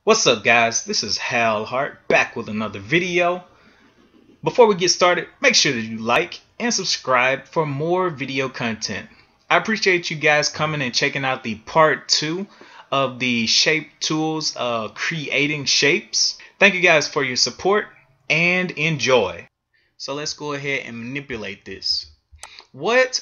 What's up, guys? This is Hart back with another video. Before we get started, make sure that you like and subscribe for more video content. I appreciate you guys coming and checking out the part 2 of the shape tools, creating shapes. Thank you guys for your support and enjoy. So let's go ahead and manipulate this. What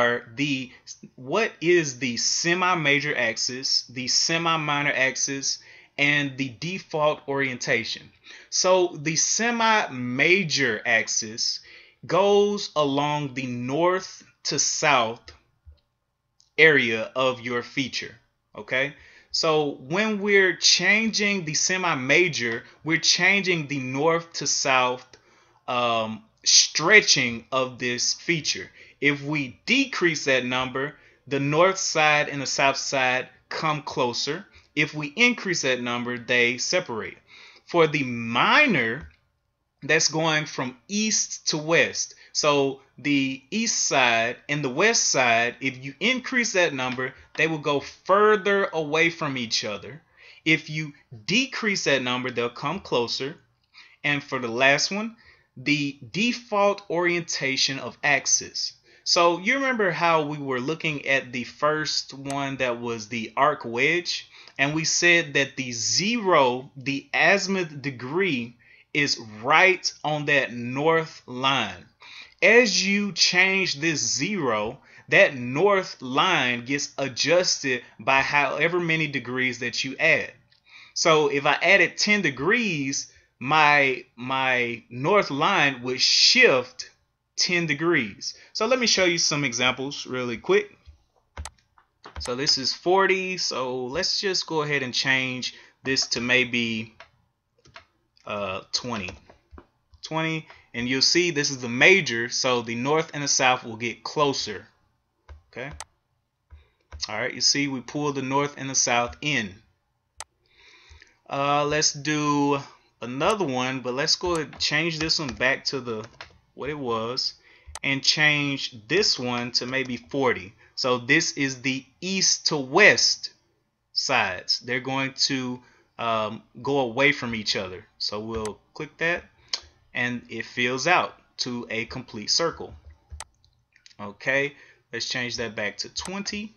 is the semi-major axis, the semi-minor axis, and the default orientation? So the semi-major axis goes along the north to south area of your feature. Okay, so when we're changing the semi-major, we're changing the north to south stretching of this feature. If we decrease that number, the north side and the south side come closer. If we increase that number, they separate. For the minor, that's going from east to west. So the east side and the west side, if you increase that number, they will go further away from each other. If you decrease that number, they'll come closer. And for the last one, the default orientation of axis. So you remember how we were looking at the first one that was the arc wedge, and we said that the zero, the azimuth degree, is right on that north line. As you change this zero, that north line gets adjusted by however many degrees that you add. So if I added 10 degrees, my north line would shift 10 degrees. So let me show you some examples really quick. So this is 40. So let's just go ahead and change this to maybe 20. And you'll see this is the major, so the north and the south will get closer. Okay. All right, you see we pull the north and the south in. Let's do another one, but let's go ahead and change this one back to what it was and change this one to maybe 40. So this is the east to west sides. They're going to go away from each other. So we'll click that and it fills out to a complete circle. Okay, let's change that back to 20.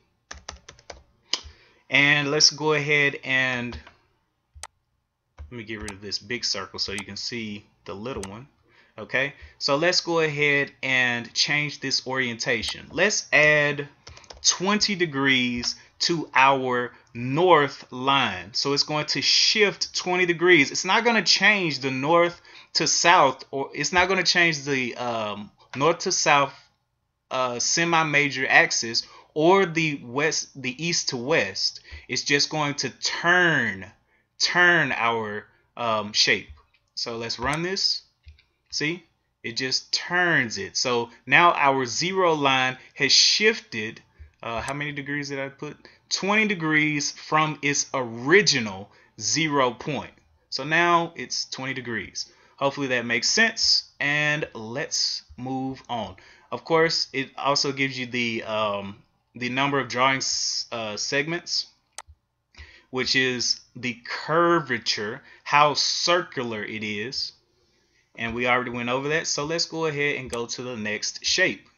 And let's go ahead and let me get rid of this big circle so you can see the little one. Okay, so let's go ahead and change this orientation. Let's add 20 degrees to our north line. So it's going to shift 20 degrees. It's not going to change the north to south, or it's not going to change the north to south semi-major axis or the east to west. It's just going to turn our shape. So let's run this. See, it just turns it. So now our zero line has shifted. How many degrees did I put? 20 degrees from its original 0 point. So now it's 20 degrees. Hopefully that makes sense. And let's move on. Of course, it also gives you the number of drawing segments, which is the curvature, how circular it is. And we already went over that. So let's go ahead and go to the next shape.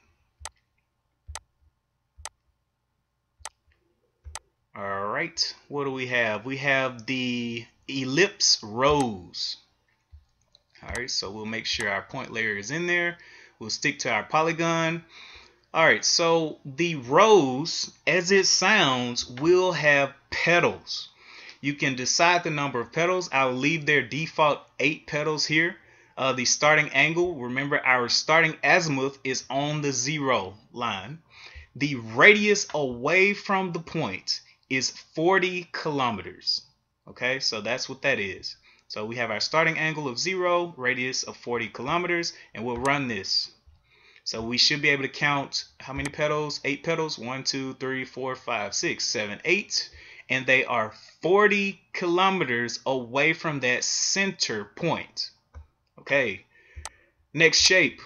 All right, what do we have? We have the ellipse rose. All right, so we'll make sure our point layer is in there. We'll stick to our polygon. All right, so the rose, as it sounds, will have petals. You can decide the number of petals. I'll leave their default 8 petals here. The starting angle, remember our starting azimuth is on the 0 line. The radius away from the point is 40 kilometers. Okay, so that's what that is. So we have our starting angle of 0, radius of 40 kilometers, and we'll run this. So we should be able to count how many petals? 8 petals. 1, 2, 3, 4, 5, 6, 7, 8. And they are 40 kilometers away from that center point. Okay, next shape.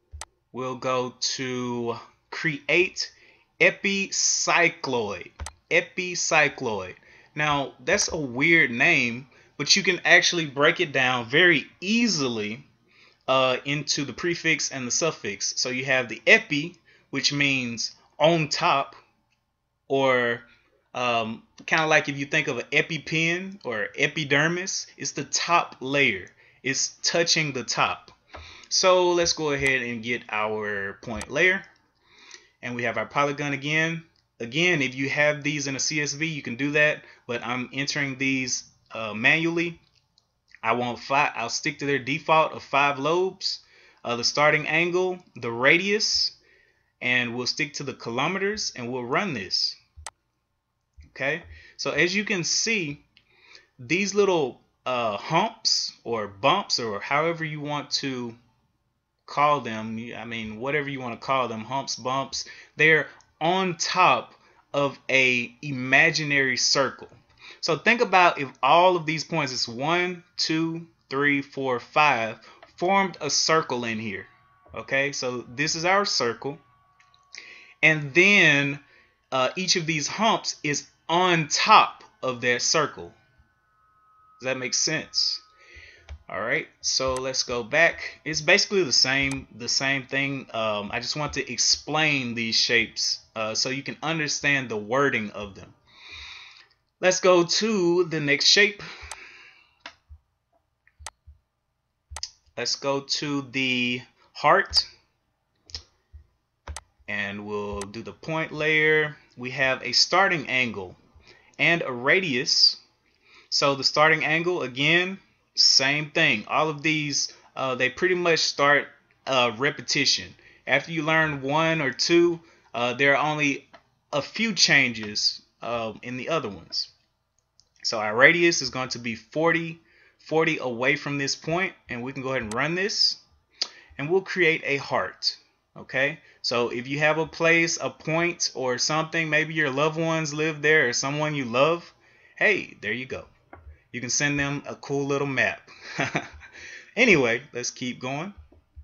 We'll go to create epicycloid. epicycloid. Now, that's a weird name, but you can actually break it down very easily into the prefix and the suffix. So you have the epi, which means on top, or kind of like if you think of an EpiPen or epidermis, it's the top layer. It's touching the top. So let's go ahead and get our point layer. And we have our polygon again. Again, if you have these in a CSV, you can do that, but I'm entering these manually. I want 5. I'll stick to their default of 5 lobes, the starting angle, the radius, and we'll stick to the kilometers, and we'll run this. Okay, so as you can see, these little humps or bumps, or however you want to call them, I mean, whatever you want to call them, humps, bumps, they're on top of a imaginary circle. So think about if all of these points, it's 1, 2, 3, 4, 5, formed a circle in here. Okay, so this is our circle, and then each of these humps is on top of that circle. Does that make sense? All right, so let's go back. It's basically the same thing. I just want to explain these shapes so you can understand the wording of them. Let's go to the next shape. Let's go to the heart, and we'll do the point layer. We have a starting angle and a radius. So the starting angle, again, same thing. All of these, they pretty much start repetition. After you learn 1 or 2, there are only a few changes in the other ones. So our radius is going to be 40 away from this point, and we can go ahead and run this, and we'll create a heart. Okay, so if you have a place, a point, or something, maybe your loved ones live there, or someone you love, hey, there you go. You can send them a cool little map. Anyway, let's keep going.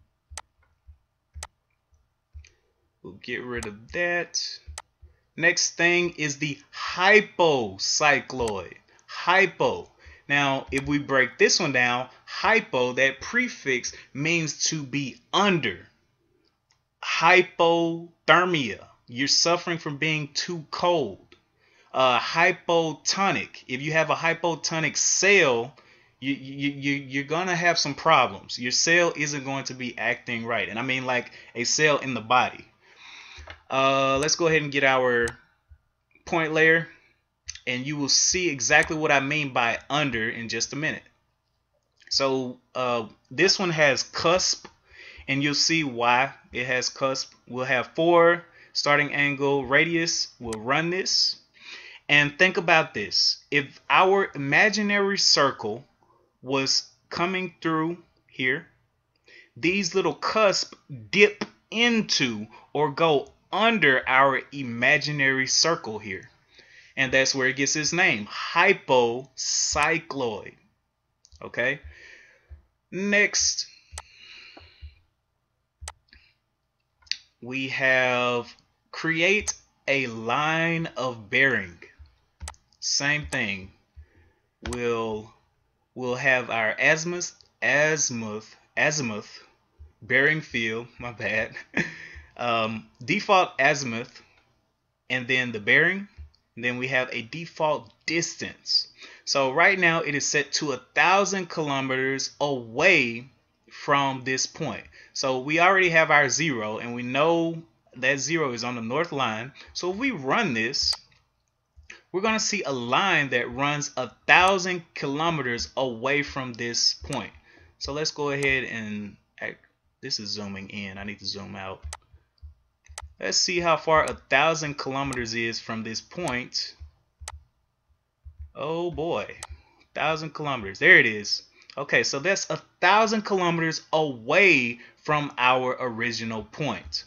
We'll get rid of that. Next thing is the hypocycloid. Hypo. Now, if we break this one down, hypo, that prefix means to be under. Hypothermia. You're suffering from being too cold. Hypotonic. If you have a hypotonic cell, you're gonna have some problems. Your cell isn't going to be acting right, and I mean like a cell in the body. Let's go ahead and get our point layer, and you will see exactly what I mean by under in just a minute. So this one has cusp, and you'll see why it has cusp. We'll have 4 starting angle, radius. We'll run this. And think about this. If our imaginary circle was coming through here, these little cusps dip into or go under our imaginary circle here. And that's where it gets its name, hypocycloid. Okay? Next, we have create a line of bearing. Same thing. We'll have our azimuth bearing field, my bad. Default azimuth, and then the bearing, and then we have a default distance. So right now it is set to 1,000 kilometers away from this point. So we already have our 0, and we know that 0 is on the north line. So if we run this, we're going to see a line that runs 1,000 kilometers away from this point. So let's go ahead and, this is zooming in. I need to zoom out. Let's see how far 1,000 kilometers is from this point. Oh boy, 1,000 kilometers. There it is. Okay, so that's 1,000 kilometers away from our original point.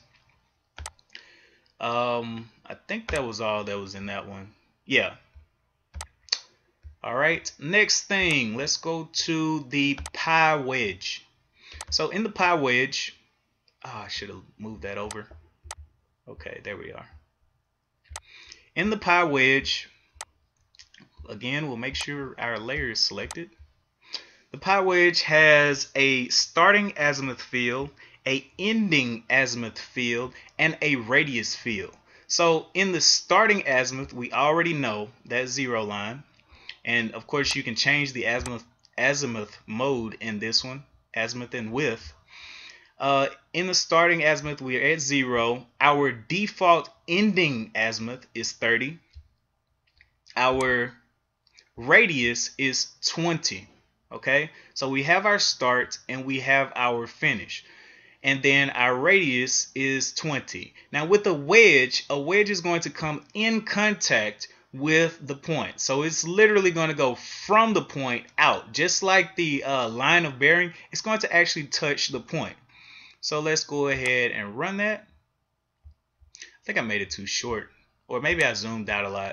I think that was all that was in that one. Yeah. All right, next thing, let's go to the pi wedge. So in the pi wedge, I should have moved that over. Okay, there we are. In the pi wedge, again, we'll make sure our layer is selected. The pi wedge has a starting azimuth field, a ending azimuth field, and a radius field. So in the starting azimuth, we already know that 0 line. And of course, you can change the azimuth mode in this one, azimuth and width. In the starting azimuth, we are at 0. Our default ending azimuth is 30. Our radius is 20. Okay, so we have our start and we have our finish, and then our radius is 20. Now with a wedge is going to come in contact with the point, so it's literally going to go from the point out, just like the line of bearing. It's going to actually touch the point. So let's go ahead and run that. I think I made it too short, or maybe I zoomed out a lot.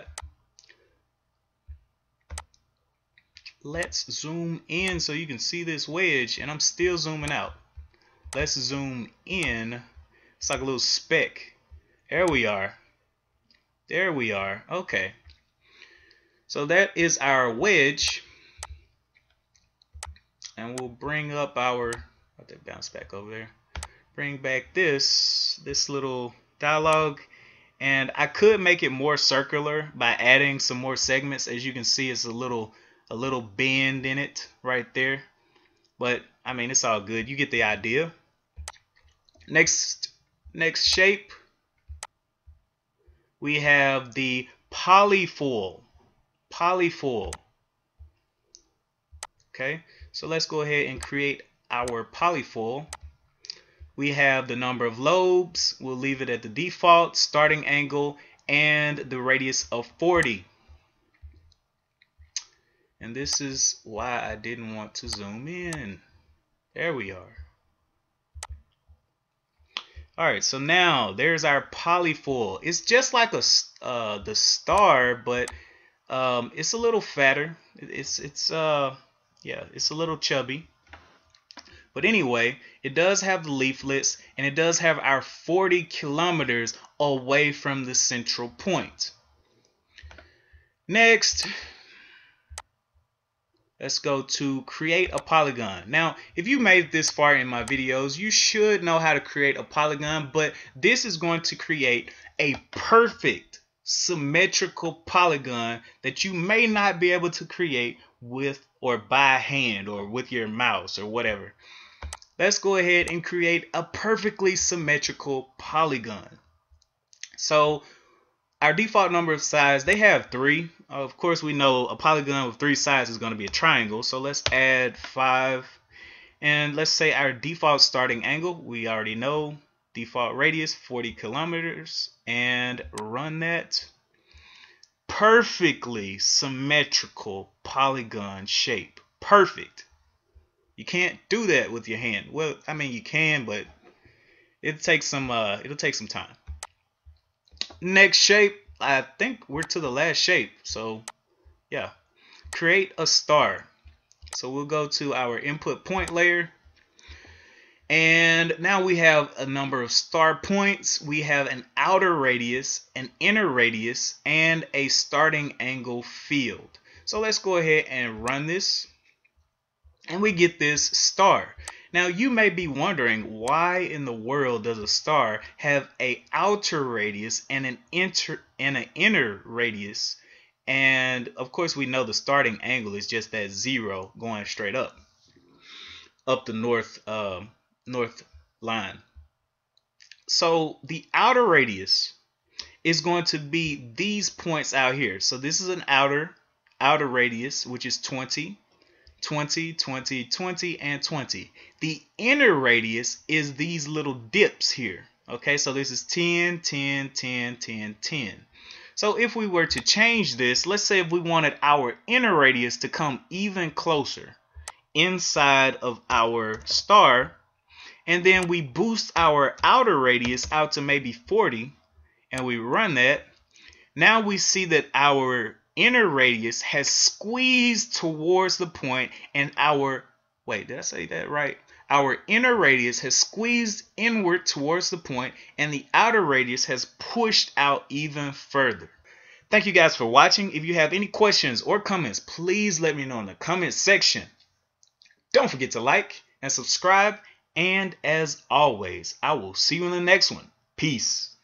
Let's zoom in so you can see this wedge, and I'm still zooming out. Let's zoom in. It's like a little speck. There we are. There we are. Okay. So that is our wedge. And we'll bring up our, let that bounce back over there. Bring back this little dialog. And I could make it more circular by adding some more segments. As you can see, it's a little bend in it right there, but I mean, it's all good. You get the idea. Next shape, we have the polyfoil. Okay, so let's go ahead and create our polyfoil. We have the number of lobes. We'll leave it at the default, starting angle, and the radius of 40. And this is why I didn't want to zoom in. There we are. All right, so now there's our polyfoil. It's just like the star, but it's a little fatter. It's a little chubby. But anyway, it does have the leaflets, and it does have our 40 kilometers away from the central point. Next, let's go to create a polygon. Now, if you made it this far in my videos, you should know how to create a polygon, but this is going to create a perfect symmetrical polygon that you may not be able to create with or by hand or with your mouse or whatever. Let's go ahead and create a perfectly symmetrical polygon. So our default number of sides, they have 3. Of course, we know a polygon with 3 sides is going to be a triangle. So let's add 5. And let's say our default starting angle, we already know. Default radius, 40 kilometers. And run that. Perfectly symmetrical polygon shape. Perfect. You can't do that with your hand. Well, I mean, you can, but it'll take some time. Next shape, I think we're to the last shape. So yeah, create a star. So we'll go to our input point layer, and now we have a number of star points. We have an outer radius, an inner radius, and a starting angle field. So let's go ahead and run this, and we get this star. Now you may be wondering, why in the world does a star have an outer radius and an inner radius? And of course, we know the starting angle is just that 0 going straight up the north line. So the outer radius is going to be these points out here. So this is an outer radius, which is 20, 20, 20, 20, and 20. The inner radius is these little dips here. Okay, so this is 10, 10, 10, 10, 10. So if we were to change this, let's say if we wanted our inner radius to come even closer inside of our star, and then we boost our outer radius out to maybe 40, and we run that, now we see that our inner radius has squeezed towards the point, and our, wait, did I say that right? Our inner radius has squeezed inward towards the point, and the outer radius has pushed out even further. Thank you guys for watching. If you have any questions or comments, please let me know in the comment section. Don't forget to like and subscribe. And as always, I will see you in the next one. Peace.